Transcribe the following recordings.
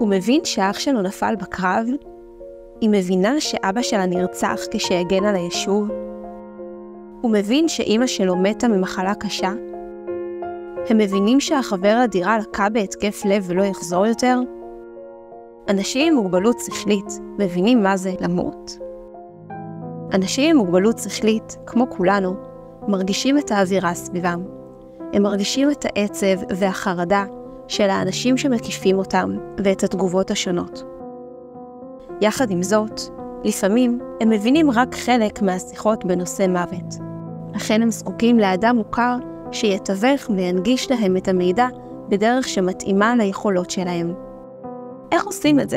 הוא מבין שאח שלו נפל בקרב, היא מבינה שאבא שלה נרצח כשהגן על היישוב, הוא מבין שאמא שלו מתה ממחלה קשה, הם מבינים שהחבר לדירה לקה בהתקף לב ולא יחזור יותר. אנשים עם מוגבלות שכלית מבינים מה זה למות. אנשים עם מוגבלות שכלית, כמו כולנו, מרגישים את האווירה סביבם. הם מרגישים את העצב והחרדה של האנשים שמקיפים אותם ואת התגובות השונות. יחד עם זאת, לפעמים הם מבינים רק חלק מהשיחות בנושא מוות. לכן הם זקוקים לאדם מוכר שיתווך וינגיש להם את המידע בדרך שמתאימה ליכולות שלהם. איך עושים את זה?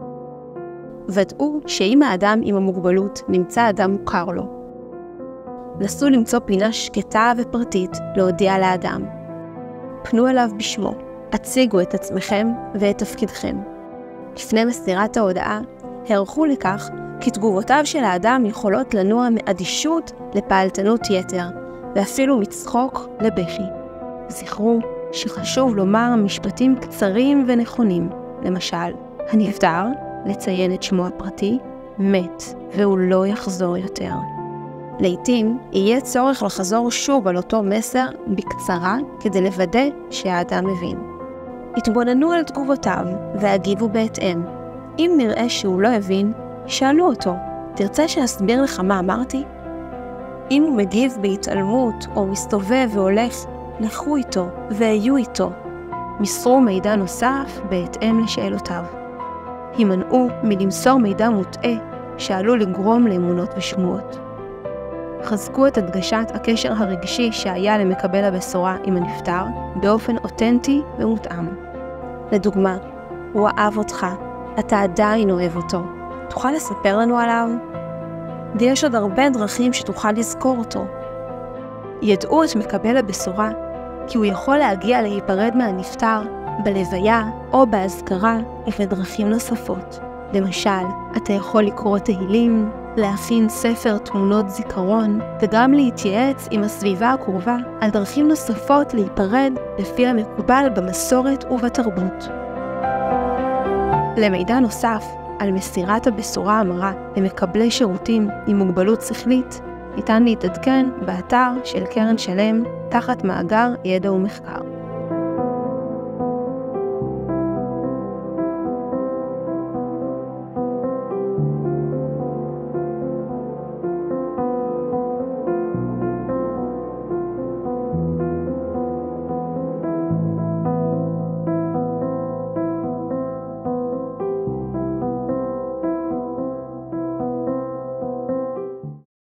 ודאו שאם האדם עם המוגבלות נמצא אדם מוכר לו. נסו למצוא פינה שקטה ופרטית להודיע לאדם. פנו אליו בשמו, הציגו את עצמכם ואת תפקידכם. לפני מסירת ההודעה, הערכו לכך כי תגובותיו של האדם יכולות לנוע מאדישות לפעלתנות יתר, ואפילו מצחוק לבכי. זכרו שחשוב לומר משפטים קצרים ונכונים. למשל, הנפטר, לציין את שמו הפרטי, מת והוא לא יחזור יותר. לעתים יהיה צורך לחזור שוב על אותו מסר בקצרה כדי לוודא שהאדם מבין. התבוננו על תגובותיו והגיבו בהתאם. אם נראה שהוא לא הבין, שאלו אותו, תרצה שאסביר לך מה אמרתי? אם הוא מגיב בהתעלמות או מסתובב והולך, לכו איתו והיו איתו. מסרו מידע נוסף בהתאם לשאלותיו. הימנעו מלמסור מידע מוטעה שעלול לגרום לאמונות ושמועות. חזקו את הדגשת הקשר הרגשי שהיה למקבל הבשורה עם הנפטר באופן אותנטי ומותאם. לדוגמה, הוא אהב אותך, אתה עדיין אוהב אותו. תוכל לספר לנו עליו? ויש עוד הרבה דרכים שתוכל לזכור אותו. ידעו את מקבל הבשורה, כי הוא יכול להגיע להיפרד מהנפטר בלוויה או בהזכרה ובדרכים נוספות. למשל, אתה יכול לקרוא תהילים, להכין ספר תמונות זיכרון, וגם להתייעץ עם הסביבה הקרובה על דרכים נוספות להיפרד לפי המקובל במסורת ובתרבות. למידע נוסף על מסירת הבשורה המרה למקבלי שירותים עם מוגבלות שכלית, ניתן להתעדכן באתר של קרן שלם תחת מאגר ידע ומחקר.